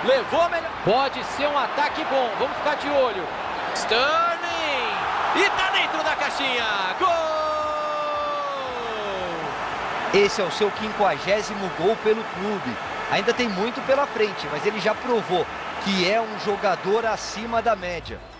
Levou melhor. Pode ser um ataque bom. Vamos ficar de olho. Sterling. E tá dentro da caixinha. Gol! Esse é o seu 50º gol pelo clube. Ainda tem muito pela frente, mas ele já provou que é um jogador acima da média.